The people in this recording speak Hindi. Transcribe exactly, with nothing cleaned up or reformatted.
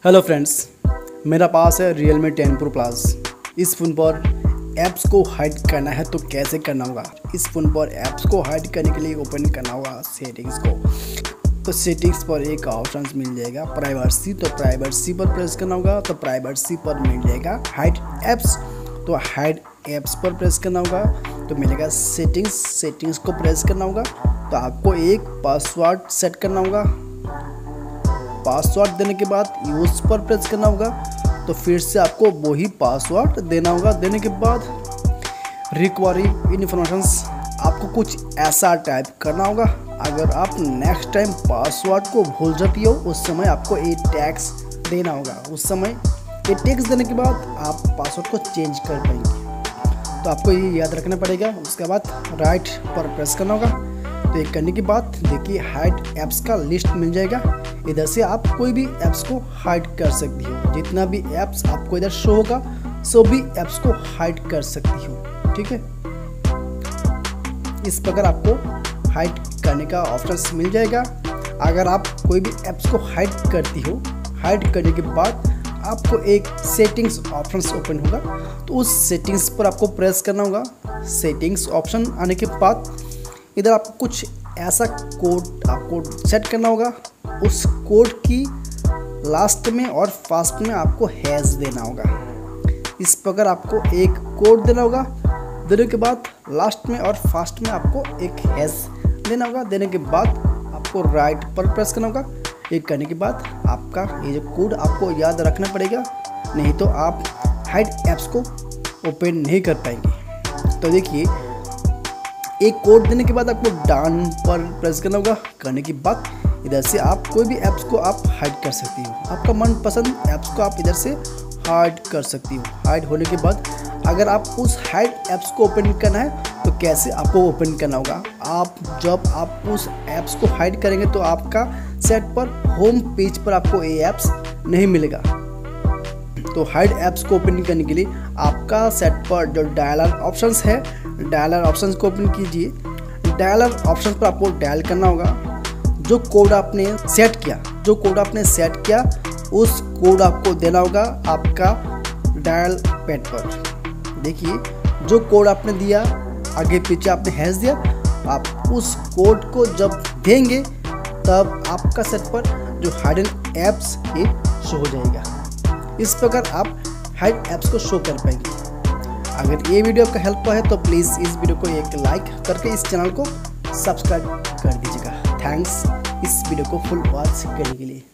हेलो फ्रेंड्स, मेरा पास है Realme टेन Pro प्लस। इस फ़ोन पर ऐप्स को हाइड करना है तो कैसे करना होगा। इस फ़ोन पर ऐप्स को हाइड करने के लिए ओपन करना होगा सेटिंग्स को। तो सेटिंग्स पर एक ऑप्शन मिल जाएगा प्राइवेसी, तो प्राइवेसी पर प्रेस करना होगा। तो प्राइवेसी पर मिल जाएगा हाइड ऐप्स, तो हाइड ऐप्स पर प्रेस करना होगा। तो मिलेगा सेटिंग्स, सेटिंग्स को प्रेस करना होगा। तो आपको एक पासवर्ड सेट करना होगा। पासवर्ड देने के बाद यूज़ पर प्रेस करना होगा। तो फिर से आपको वही पासवर्ड देना होगा। देने के बाद रिक्वायरी इन्फॉर्मेशंस आपको कुछ ऐसा टाइप करना होगा। अगर आप नेक्स्ट टाइम पासवर्ड को भूल जाती हो, उस समय आपको ये टैक्स देना होगा। उस समय ये टैक्स देने के बाद आप पासवर्ड को चेंज कर पाएंगे। तो आपको ये याद रखना पड़ेगा। उसके बाद राइट पर प्रेस करना होगा। तो ये करने के बाद देखिए हाइड ऐप्स का लिस्ट मिल जाएगा। इधर से आप कोई भी ऐप्स को हाइड कर सकती हो। जितना भी ऐप्स आपको इधर शो होगा सभी ऐप्स को हाइड कर सकती हो। ठीक है, इस प्रकार आपको हाइड करने का ऑप्शन मिल जाएगा। अगर आप कोई भी ऐप्स को हाइड करती हो, हाइड करने के बाद आपको एक सेटिंग्स ऑप्शन ओपन होगा। तो उस सेटिंग्स पर आपको प्रेस करना होगा। सेटिंग्स ऑप्शन आने के बाद इधर आपको कुछ ऐसा कोड आपको सेट करना होगा। उस कोड की लास्ट में और फास्ट में आपको हैश देना होगा। इस प्रकार आपको एक कोड देना होगा। देने के बाद लास्ट में और फास्ट में आपको एक हैश देना होगा। देने के बाद आपको राइट पर प्रेस करना होगा। ये करने के बाद आपका ये जो कोड आपको याद रखना पड़ेगा, नहीं तो आप हाइड ऐप्स को ओपन नहीं कर पाएंगे। तो देखिए, एक कोड देने के बाद आपको डन पर प्रेस करना होगा। करने के बाद इधर से आप कोई भी ऐप्स को आप हाइड कर सकती हो। आपका मनपसंद ऐप्स को आप इधर से हाइड कर सकती हो। हाइड होने के बाद अगर आप उस हाइड ऐप्स को ओपन करना है तो कैसे आपको ओपन करना होगा। आप जब आप उस ऐप्स को हाइड करेंगे तो आपका सेट पर होम पेज पर आपको ये ऐप्स नहीं मिलेगा। तो हाइड ऐप्स को ओपन करने के लिए आपका सेट पर जो डायलर ऑप्शंस है, डायलर ऑप्शंस को ओपन कीजिए। डायलर ऑप्शन पर आपको डायल करना होगा। जो कोड आपने सेट किया जो कोड आपने सेट किया उस कोड आपको देना होगा आपका डायल पैड पर। देखिए, जो कोड आपने दिया, आगे पीछे आपने हैश दिया, आप उस कोड को जब देंगे तब आपका सेट पर जो हाइडन ऐप्स ये शो हो जाएगा। इस प्रकार आप हाइड ऐप्स को शो कर पाएंगे। अगर ये वीडियो आपका हेल्प हुआ है तो प्लीज़ इस वीडियो को एक लाइक करके इस चैनल को सब्सक्राइब कर दीजिएगा। थैंक्स इस वीडियो को फुल वॉच करने के लिए।